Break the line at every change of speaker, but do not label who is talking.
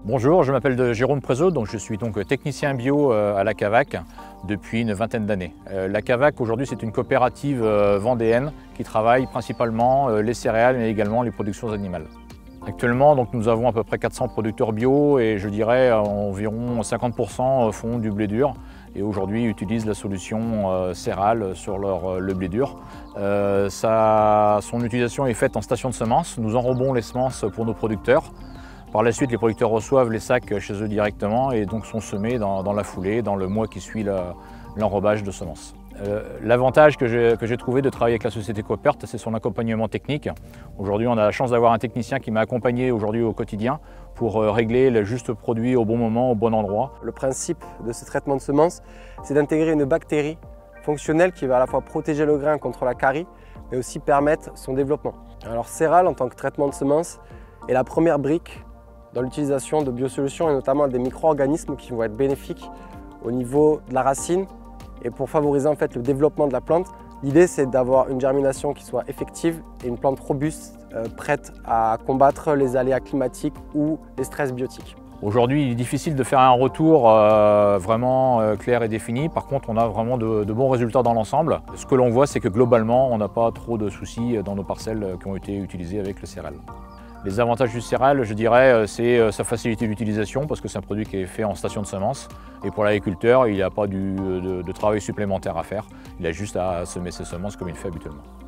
Bonjour, je m'appelle Jérôme Prézot, donc je suis technicien bio à la Cavac depuis une vingtaine d'années. La Cavac aujourd'hui c'est une coopérative vendéenne qui travaille principalement les céréales mais également les productions animales. Actuellement nous avons à peu près 400 producteurs bio et je dirais environ 50% font du blé dur et aujourd'hui utilisent la solution céréales sur le blé dur. Son utilisation est faite en station de semences, nous enrobons les semences pour nos producteurs. Par la suite, les producteurs reçoivent les sacs chez eux directement et donc sont semés dans la foulée, dans le mois qui suit l'enrobage de semences. L'avantage que j'ai trouvé de travailler avec la société Coopert, c'est son accompagnement technique. Aujourd'hui, on a la chance d'avoir un technicien qui m'a accompagné aujourd'hui au quotidien pour régler le juste produit au bon moment, au bon endroit.
Le principe de ce traitement de semences, c'est d'intégrer une bactérie fonctionnelle qui va à la fois protéger le grain contre la carie, mais aussi permettre son développement. Alors Céral, en tant que traitement de semences, est la première brique dans l'utilisation de biosolutions et notamment des micro-organismes qui vont être bénéfiques au niveau de la racine et pour favoriser en fait le développement de la plante. L'idée c'est d'avoir une germination qui soit effective et une plante robuste prête à combattre les aléas climatiques ou les stress biotiques.
Aujourd'hui, il est difficile de faire un retour vraiment clair et défini. Par contre, on a vraiment de bons résultats dans l'ensemble. Ce que l'on voit, c'est que globalement, on n'a pas trop de soucis dans nos parcelles qui ont été utilisées avec le Céral. Les avantages du Céral, je dirais, c'est sa facilité d'utilisation parce que c'est un produit qui est fait en station de semences. Et pour l'agriculteur, il n'y a pas de travail supplémentaire à faire. Il a juste à semer ses semences comme il fait habituellement.